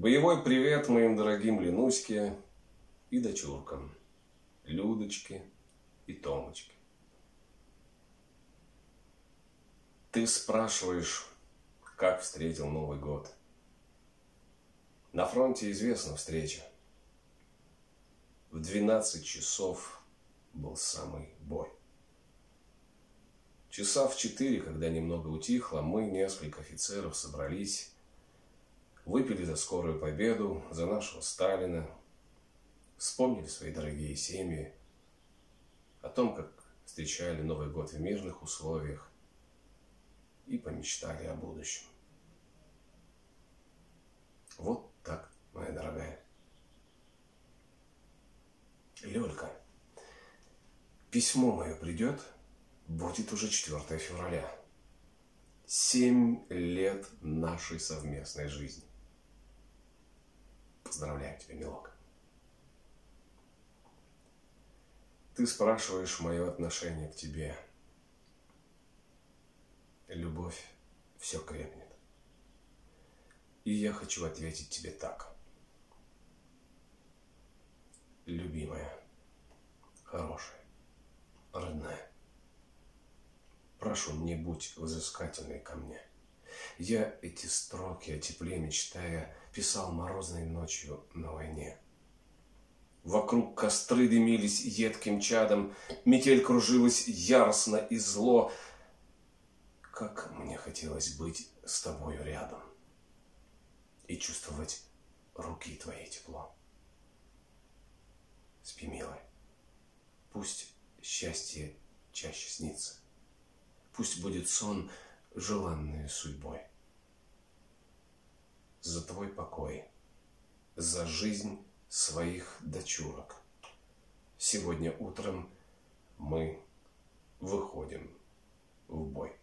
Боевой привет моим дорогим Ленуське и дочуркам, Людочке и Томочке. Ты спрашиваешь, как встретил Новый год. На фронте известна встреча. В 12 часов был самый бой. Часа в 4, когда немного утихло, мы, несколько офицеров, собрались, выпили за скорую победу, за нашего Сталина, вспомнили свои дорогие семьи, о том, как встречали Новый год в мирных условиях и помечтали о будущем. Вот так, моя дорогая. Лёлька, письмо мое придет, будет уже 4 февраля. 7 лет нашей совместной жизни. Поздравляю тебя, милок. Ты спрашиваешь мое отношение к тебе. Любовь все крепнет. И я хочу ответить тебе так. Любимая, хорошая, родная, прошу, не будь взыскательной ко мне. Я эти строки о тепле мечтая писал морозной ночью на войне. Вокруг костры дымились едким чадом, метель кружилась яростно и зло. Как мне хотелось быть с тобою рядом и чувствовать руки твои тепло. Спи, милая, пусть счастье чаще снится, пусть будет сон желанной судьбой. За твой покой, за жизнь своих дочурок. Сегодня утром мы выходим в бой.